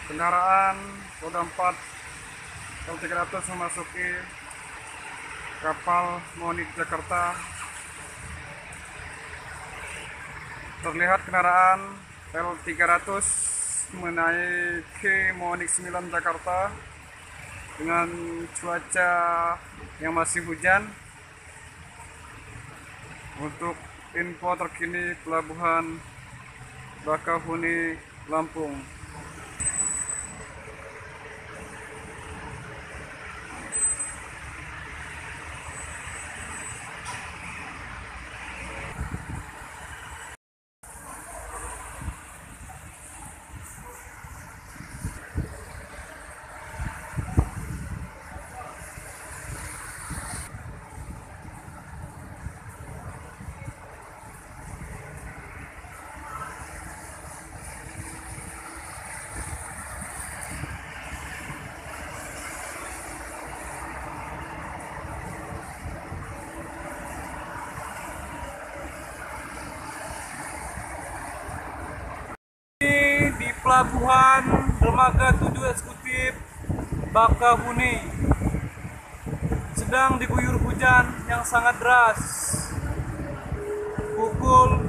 Kendaraan roda 4 L300 memasuki kapal Monik Jakarta. Terlihat kendaraan L300 menaiki Monik 9 Jakarta dengan cuaca yang masih hujan. Untuk info terkini Pelabuhan Bakahuni, Lampung. Di Pelabuhan Dermaga 7 Eksekutif Bakahuni sedang diguyur hujan yang sangat deras. Pukul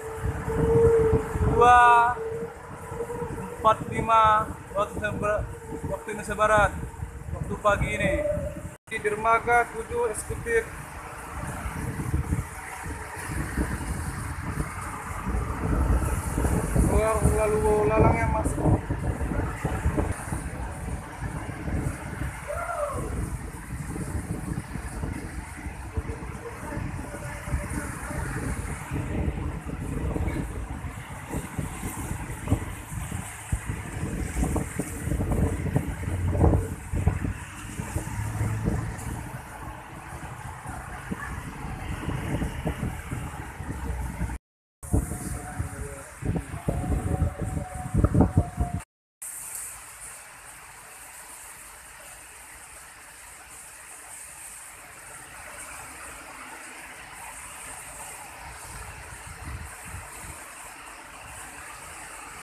2.45 waktu Indonesia Barat, waktu pagi ini di Dermaga 7 Eksekutif. Lalu lalang yang masuk